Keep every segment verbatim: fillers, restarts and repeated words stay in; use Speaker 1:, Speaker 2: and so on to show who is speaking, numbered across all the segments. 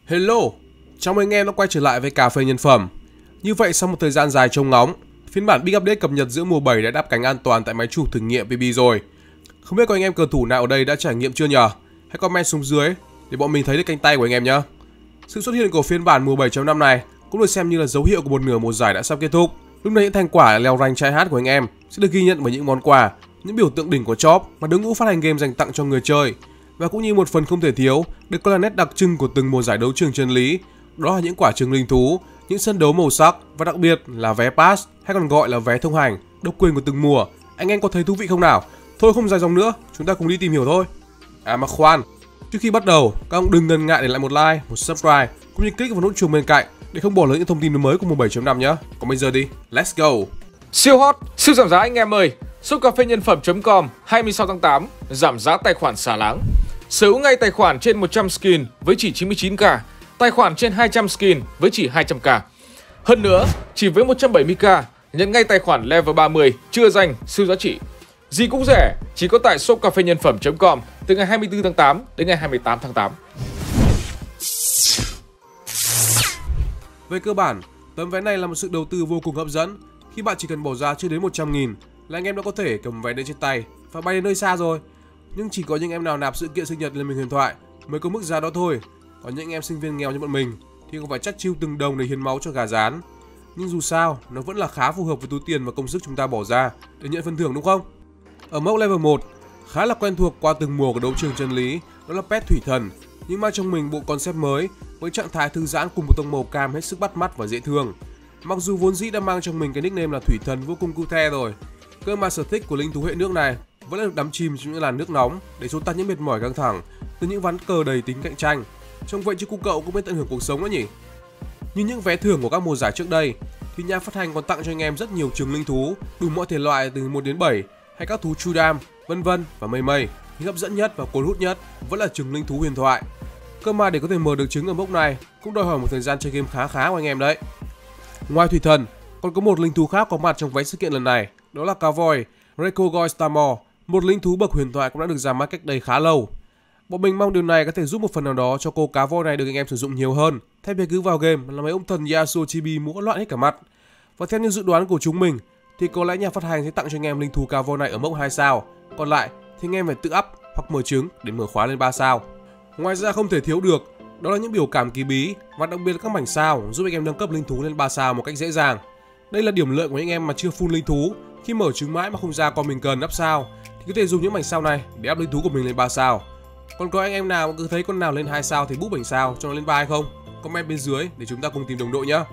Speaker 1: Hello, chào mừng anh em đã quay trở lại với Cà phê Nhân Phẩm. Như vậy sau một thời gian dài trông ngóng, phiên bản Big Update cập nhật giữa mùa bảy đã đáp cánh an toàn tại máy chủ thử nghiệm pê bê rồi. Không biết có anh em cờ thủ nào ở đây đã trải nghiệm chưa nhờ? Hãy comment xuống dưới để bọn mình thấy được cánh tay của anh em nhé. Sự xuất hiện của phiên bản mùa bảy chấm năm này cũng được xem như là dấu hiệu của một nửa mùa giải đã sắp kết thúc. Lúc này những thành quả leo rank try hard của anh em sẽ được ghi nhận bởi những món quà, những biểu tượng đỉnh của shop mà đội ngũ phát hành game dành tặng cho người chơi. Và cũng như một phần không thể thiếu, được coi là nét đặc trưng của từng mùa giải đấu trường chân lý, đó là những quả trứng linh thú, những sân đấu màu sắc và đặc biệt là vé pass hay còn gọi là vé thông hành, độc quyền của từng mùa. Anh em có thấy thú vị không nào? Thôi không dài dòng nữa, chúng ta cùng đi tìm hiểu thôi. À mà khoan, trước khi bắt đầu, các ông đừng ngần ngại để lại một like, một subscribe cũng như click vào nút chuông bên cạnh để không bỏ lỡ những thông tin mới của mùa bảy chấm năm nhé. Còn bây giờ đi, let's go.
Speaker 2: Siêu hot, siêu giảm giá anh em ơi. Shop cà phê nhân phẩm chấm com hai mươi sáu tháng tám giảm giá tài khoản xả láng. Sở hữu ngay tài khoản trên một trăm skin với chỉ chín mươi chín k, tài khoản trên hai trăm skin với chỉ hai trăm k. Hơn nữa, chỉ với một trăm bảy mươi k, nhận ngay tài khoản level ba mươi chưa danh siêu giá trị. Gì cũng rẻ, chỉ có tại shop cà phê nhân phẩm chấm com từ ngày hai mươi tư tháng tám đến ngày hai mươi tám tháng tám.
Speaker 1: Về cơ bản, tấm vé này là một sự đầu tư vô cùng hấp dẫn. Khi bạn chỉ cần bỏ ra chưa đến một trăm nghìn là anh em đã có thể cầm vé đến trên tay và bay đến nơi xa rồi. Nhưng chỉ có những em nào nạp sự kiện sinh nhật lên mình huyền thoại mới có mức giá đó thôi. Còn những em sinh viên nghèo như bọn mình thì không phải chắc chiêu từng đồng để hiến máu cho gà rán. Nhưng dù sao, nó vẫn là khá phù hợp với túi tiền và công sức chúng ta bỏ ra để nhận phần thưởng, đúng không? Ở mốc level một, khá là quen thuộc qua từng mùa của đấu trường chân lý, đó là pet thủy thần, nhưng mang trong mình bộ concept mới với trạng thái thư giãn cùng một tông màu cam hết sức bắt mắt và dễ thương. Mặc dù vốn dĩ đã mang trong mình cái nickname là thủy thần vô cùng cute rồi, cơ mà sở thích của linh thú hệ nước này vẫn là được đắm chìm trong những làn nước nóng để xua tan những mệt mỏi căng thẳng từ những ván cờ đầy tính cạnh tranh. Trông vậy chứ cu cậu cũng biết tận hưởng cuộc sống đó nhỉ. Như những vé thưởng của các mùa giải trước đây thì nhà phát hành còn tặng cho anh em rất nhiều trứng linh thú đủ mọi thể loại từ một đến bảy hay các thú chu đam, vân vân và mây mây. Nhưng hấp dẫn nhất và cuốn hút nhất vẫn là trứng linh thú huyền thoại. Cơ mà để có thể mở được trứng ở mốc này cũng đòi hỏi một thời gian chơi game khá khá của anh em đấy. Ngoài thủy thần, còn có một linh thú khác có mặt trong vé sự kiện lần này, đó là cá voi Recogoi Starmore, một linh thú bậc huyền thoại cũng đã được ra mắt cách đây khá lâu. Bọn mình mong điều này có thể giúp một phần nào đó cho cô cá voi này được anh em sử dụng nhiều hơn, thay vì cứ vào game là mấy ông thần Yasuo Chibi múa loạn hết cả mặt. Và theo như dự đoán của chúng mình thì có lẽ nhà phát hành sẽ tặng cho anh em linh thú cá voi này ở mốc hai sao, còn lại thì anh em phải tự up hoặc mở trứng để mở khóa lên ba sao. Ngoài ra không thể thiếu được đó là những biểu cảm kỳ bí và đặc biệt là các mảnh sao giúp anh em nâng cấp linh thú lên ba sao một cách dễ dàng. Đây là điểm lợi của những em mà chưa full linh thú, khi mở trứng mãi mà không ra con mình cần up sao thì có thể dùng những mảnh sao này để up linh thú của mình lên ba sao. Còn có anh em nào cứ thấy con nào lên hai sao thì búp mảnh sao cho nó lên ba hay không? Comment bên dưới để chúng ta cùng tìm đồng đội nhé.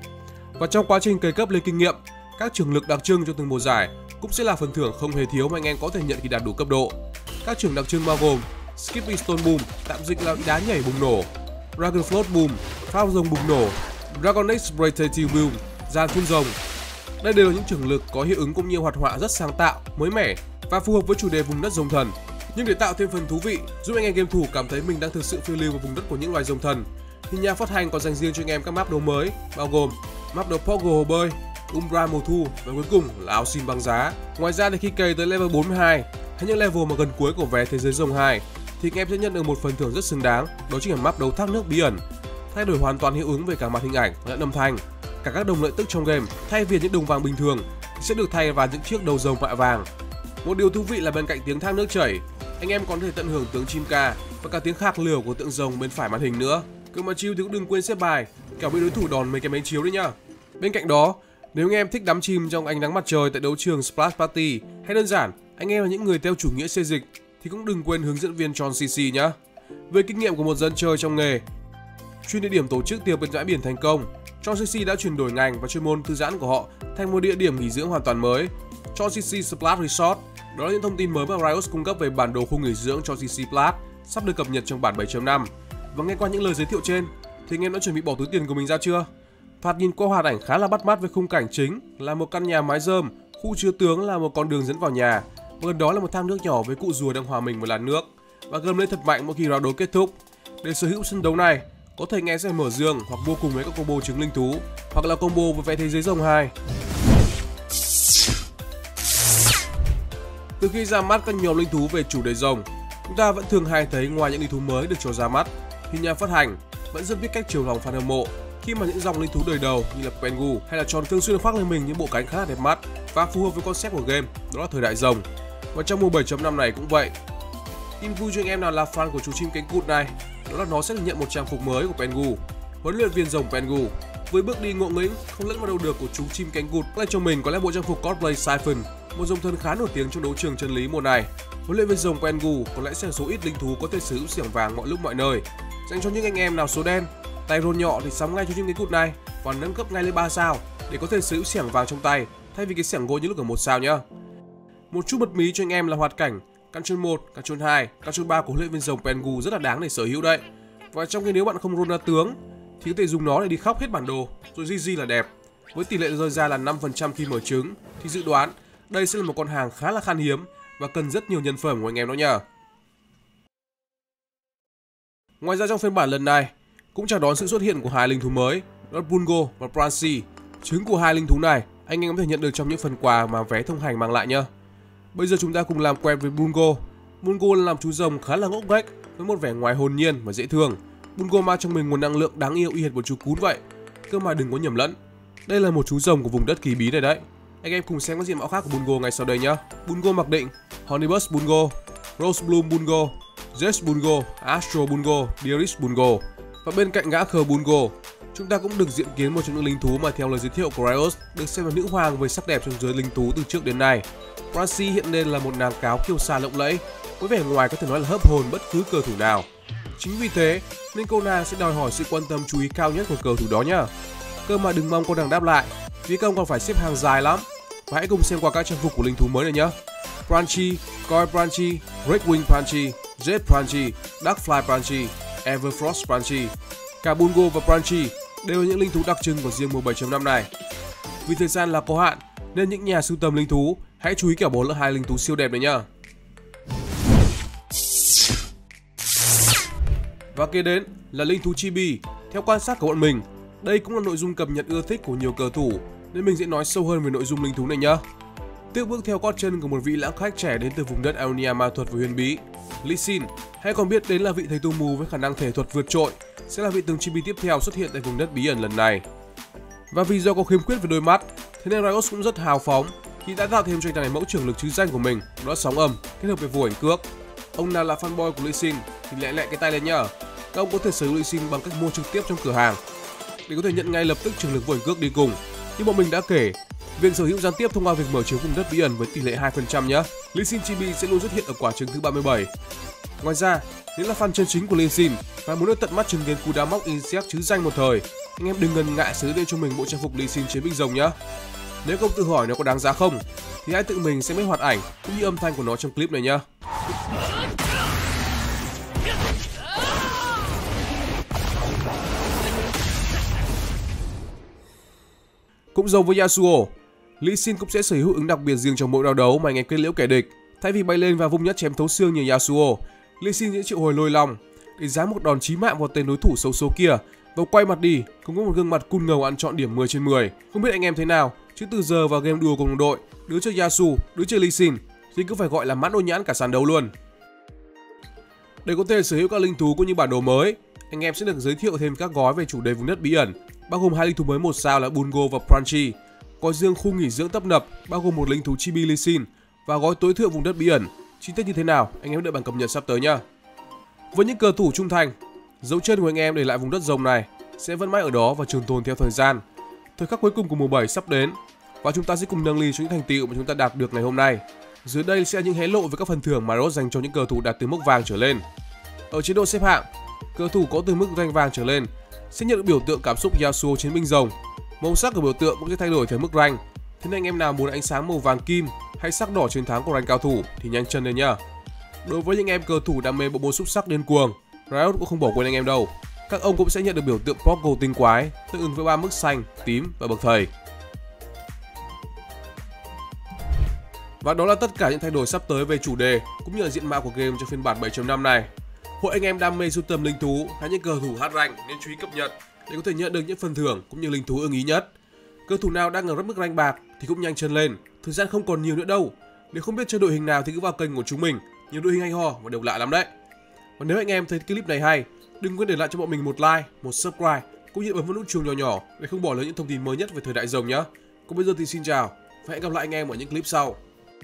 Speaker 1: Và trong quá trình cày cấp lên kinh nghiệm, các trường lực đặc trưng cho từng mùa giải cũng sẽ là phần thưởng không hề thiếu mà anh em có thể nhận khi đạt đủ cấp độ. Các trường đặc trưng bao gồm Skipping Stone Boom, tạm dịch là đá nhảy bùng nổ, Dragon Float Boom, pháo rồng bùng nổ, Dragon X Breakthrough Boom, dàn phun rồng. Đây đều là những trường lực có hiệu ứng cũng như hoạt họa rất sáng tạo, mới mẻ và phù hợp với chủ đề vùng đất rồng thần. Nhưng để tạo thêm phần thú vị, giúp anh em game thủ cảm thấy mình đang thực sự phiêu lưu vào vùng đất của những loài rồng thần, thì nhà phát hành còn dành riêng cho anh em các map đấu mới, bao gồm map đấu Pogo hồ bơi, Umbra mùa thu và cuối cùng là áo xin băng giá. Ngoài ra thì khi cày tới level bốn mươi hai hay những level mà gần cuối của vé thế giới rồng hai thì anh em sẽ nhận được một phần thưởng rất xứng đáng, đó chính là map đấu thác nước bí ẩn, thay đổi hoàn toàn hiệu ứng về cả mặt hình ảnh lẫn âm thanh. Cả các đồng lợi tức trong game thay vì những đồng vàng bình thường thì sẽ được thay vào những chiếc đầu rồng mạ vàng. Một điều thú vị là bên cạnh tiếng thác nước chảy, anh em còn có thể tận hưởng tiếng chim ca và cả tiếng khạc lửa của tượng rồng bên phải màn hình nữa. Cơ mà chill thì cũng đừng quên xếp bài, kẻo bị đối thủ đòn mấy cái máy chiếu đấy nhá. Bên cạnh đó, nếu anh em thích đắm chìm trong ánh nắng mặt trời tại đấu trường Splash Party, hay đơn giản anh em là những người theo chủ nghĩa xê dịch thì cũng đừng quên hướng dẫn viên John xê xê nhá. Với kinh nghiệm của một dân chơi trong nghề, chuyên địa điểm tổ chức tiệc bên bãi biển thành công, John xê xê đã chuyển đổi ngành và chuyên môn thư giãn của họ thành một địa điểm nghỉ dưỡng hoàn toàn mới, John xê xê Splash Resort. Đó là những thông tin mới mà Riot cung cấp về bản đồ khu nghỉ dưỡng cho xê xê Splash sắp được cập nhật trong bản bảy chấm năm. Và nghe qua những lời giới thiệu trên thì anh em đã chuẩn bị bỏ túi tiền của mình ra chưa? Thoạt nhìn qua hoạt ảnh khá là bắt mắt với khung cảnh chính là một căn nhà mái rơm, khu chứa tướng là một con đường dẫn vào nhà, và gần đó là một thác nước nhỏ với cụ rùa đang hòa mình một làn nước và gầm lên thật mạnh mỗi khi round đấu kết thúc. Để sở hữu sân đấu này, có thể nghe sẽ mở dương hoặc vô cùng với các combo trứng linh thú, hoặc là combo với vé thế giới rồng hai. Từ khi ra mắt các nhóm linh thú về chủ đề rồng, chúng ta vẫn thường hay thấy ngoài những linh thú mới được cho ra mắt thì nhà phát hành vẫn rất biết cách chiều lòng fan hâm mộ khi mà những dòng linh thú đời đầu như là Pengu hay là Tròn thường xuyên khoác lên mình những bộ cánh khá là đẹp mắt và phù hợp với concept của game, đó là thời đại rồng. Và trong mùa bảy chấm năm này cũng vậy. Tin vui cho anh em nào là fan của chú chim cánh cụt này, đó là nó sẽ được nhận một trang phục mới của Pengu. Huấn luyện viên rồng Pengu với bước đi ngộ nghĩnh không lẫn vào đâu được của chú chim cánh cụt lại cho mình có lẽ bộ trang phục cosplay Siphon, một dòng thân khá nổi tiếng trong đấu trường chân lý mùa này. Huấn luyện viên rồng Pengu có lẽ sẽ là số ít linh thú có thể sở hữu xiềng vàng mọi lúc mọi nơi. Dành cho những anh em nào số đen, tay roll nhọ thì sắm ngay chú chim cánh cụt này và nâng cấp ngay lên ba sao để có thể sở hữu xiềng vàng trong tay thay vì cái xiềng gỗ như lúc ở một sao nhá. Một chút bật mí cho anh em là hoạt cảnh Control một, Control hai, Control ba của huấn luyện viên rồng Pengu rất là đáng để sở hữu đấy. Và trong khi nếu bạn không roll ra tướng thì có thể dùng nó để đi khóc hết bản đồ rồi gi gi là đẹp. Với tỷ lệ rơi ra là năm phần trăm khi mở trứng thì dự đoán đây sẽ là một con hàng khá là khan hiếm và cần rất nhiều nhân phẩm của anh em đó nhá. Ngoài ra trong phiên bản lần này cũng chào đón sự xuất hiện của hai linh thú mới, đó là Bungo và Pranchy. Trứng của hai linh thú này anh em có thể nhận được trong những phần quà mà vé thông hành mang lại nhá. Bây giờ chúng ta cùng làm quen với Bungo. Bungo là làm chú rồng khá là ngốc nghếch với một vẻ ngoài hồn nhiên và dễ thương. Bungo mang trong mình nguồn năng lượng đáng yêu y hệt một chú cún vậy, cơ mà đừng có nhầm lẫn. Đây là một chú rồng của vùng đất kỳ bí này đấy. Anh em cùng xem các diện mạo khác của Bungo ngay sau đây nhé. Bungo mặc định, Honeybus Bungo, Rose Bloom Bungo, Jess Bungo, Astro Bungo, Dearest Bungo. Và bên cạnh gã khờ Bungo, chúng ta cũng được diện kiến một trong những linh thú mà theo lời giới thiệu của Riot được xem là nữ hoàng với sắc đẹp trong giới linh thú từ trước đến nay. Pranchy hiện nên là một nàng cáo kiêu sa lộng lẫy, với vẻ ngoài có thể nói là hấp hồn bất cứ cờ thủ nào. Chính vì thế nên cô nàng sẽ đòi hỏi sự quan tâm chú ý cao nhất của cờ thủ đó nhá. Cơ mà đừng mong cô nàng đáp lại, phía công còn phải xếp hàng dài lắm. Và hãy cùng xem qua các trang phục của linh thú mới này nhé. Pranchy, Koi Pranchy, Redwing Pranchy, Jet Pranchy, Darkfly Pranchy, Everfrost Pranchy. Cả Bungo và Pranchy đều là những linh thú đặc trưng của riêng mùa bảy chấm năm này. Vì thời gian là có hạn nên những nhà sưu tầm linh thú hãy chú ý kẻo bỏ lỡ hai linh thú siêu đẹp này nhá. Và kế đến là linh thú Chibi. Theo quan sát của bọn mình, đây cũng là nội dung cập nhật ưa thích của nhiều cờ thủ nên mình sẽ nói sâu hơn về nội dung linh thú này nhá. Tiếp bước theo gót chân của một vị lãng khách trẻ đến từ vùng đất Ionia ma thuật và huyền bí, Lee Sin, hay còn biết đến là vị thầy tu mù với khả năng thể thuật vượt trội, sẽ là vị tướng Chibi tiếp theo xuất hiện tại vùng đất bí ẩn lần này. Và vì do có khiếm khuyết về đôi mắt, thế nên Riot cũng rất hào phóng khi đã tạo thêm cho anh này mẫu trưởng lực chứ danh của mình, đó là sóng âm kết hợp với vô ảnh cước. Ông nào là fanboy của Lee Sin thì lẹ lẹ cái tay lên nhá. Các ông có thể sở hữu Lee Sin bằng cách mua trực tiếp trong cửa hàng để có thể nhận ngay lập tức trường lực vô ảnh cước đi cùng. Như bọn mình đã kể, việc sở hữu gián tiếp thông qua việc mở trứng vùng đất bí ẩn với tỷ lệ hai phần trăm nhé. Lee Sin Chibi sẽ luôn xuất hiện ở quả trứng thứ ba mươi bảy. Ngoài ra, nếu là fan chân chính của Lee Sin và muốn được tận mắt chứng kiến cú đá móc Insect chứ danh một thời, anh em đừng ngần ngại sở hữu cho mình bộ trang phục Lee Sin chiến binh rồng nhé. Nếu không tự hỏi nó có đáng giá không, thì hãy tự mình xem mấy hoạt ảnh cũng như âm thanh của nó trong clip này nhé. Cũng giống với Yasuo, Lee Sin cũng sẽ sở hữu ứng đặc biệt riêng trong mỗi round đấu mà anh em kết liễu kẻ địch. Thay vì bay lên và vung nhất chém thấu xương như Yasuo, Lee Sin sẽ triệu hồi lôi long để giáng một đòn chí mạng vào tên đối thủ xấu số kia và quay mặt đi cùng có một gương mặt cool ngầu ăn trọn điểm mười trên mười. Không biết anh em thế nào, chứ từ giờ vào game đùa cùng đồng đội, đứa chơi Yasuo, đứa chơi Lee Sin thì cứ phải gọi là mắt ô nhãn cả sàn đấu luôn. Để có thể sở hữu các linh thú cũng như bản đồ mới, anh em sẽ được giới thiệu thêm các gói về chủ đề vùng đất bí ẩn, bao gồm hai linh thú mới một sao là Bungo và Pranchy, gói riêng khu nghỉ dưỡng tấp nập bao gồm một linh thú Chibi Lee Sin và gói tối thượng vùng đất bí ẩn. Chi tiết như thế nào anh em đợi bản cập nhật sắp tới nhá. Với những cờ thủ trung thành, dấu chân của anh em để lại vùng đất rồng này sẽ vẫn mãi ở đó và trường tồn theo thời gian. Thời khắc cuối cùng của mùa bảy sắp đến và chúng ta sẽ cùng nâng ly cho những thành tựu mà chúng ta đạt được ngày hôm nay. Dưới đây sẽ là những hé lộ với các phần thưởng mà Riot dành cho những cờ thủ đạt từ mức vàng trở lên. Ở chế độ xếp hạng, cờ thủ có từ mức rank vàng trở lên sẽ nhận được biểu tượng cảm xúc Yasuo chiến binh rồng. Màu sắc của biểu tượng cũng sẽ thay đổi theo mức rank. Thế nên anh em nào muốn ánh sáng màu vàng kim hay sắc đỏ chiến thắng của rank cao thủ thì nhanh chân lên nhá. Đối với những em cờ thủ đam mê bộ môn xúc sắc điên cuồng, Riot cũng không bỏ quên anh em đâu. Các ông cũng sẽ nhận được biểu tượng Poggle tinh quái tương ứng với ba mức xanh, tím và bậc thầy. Và đó là tất cả những thay đổi sắp tới về chủ đề cũng như là diện mạo của game trong phiên bản bảy chấm năm này. Hội anh em đam mê sưu tầm linh thú hay những cờ thủ hát rank nên chú ý cập nhật để có thể nhận được những phần thưởng cũng như linh thú ưng ý nhất. Cờ thủ nào đang ở rất mức rank bạc thì cũng nhanh chân lên, thời gian không còn nhiều nữa đâu. Nếu không biết chơi đội hình nào thì cứ vào kênh của chúng mình, nhiều đội hình hay ho và đều lạ lắm đấy. Và nếu anh em thấy clip này hay Đừng quên để lại cho bọn mình một like, một subscribe cũng như bấm vào nút chuông nhỏ nhỏ để không bỏ lỡ những thông tin mới nhất về thời đại rồng nhé. Còn bây giờ thì xin chào và hẹn gặp lại anh em ở những clip sau.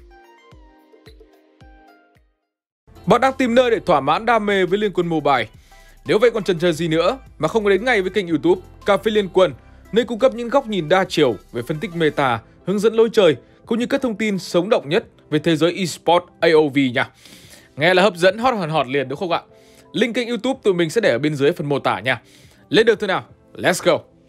Speaker 2: Bạn đang tìm nơi để thỏa mãn đam mê với Liên Quân Mobile? Nếu vậy còn chần chờ gì nữa mà không có đến ngay với kênh YouTube Cà phê Liên Quân, nơi cung cấp những góc nhìn đa chiều về phân tích meta, hướng dẫn lối chơi cũng như các thông tin sống động nhất về thế giới eSports a o vê nha. Nghe là hấp dẫn hot hòn hot liền đúng không ạ? Link kênh YouTube tụi mình sẽ để ở bên dưới phần mô tả nha. Lên được thôi nào, let's go!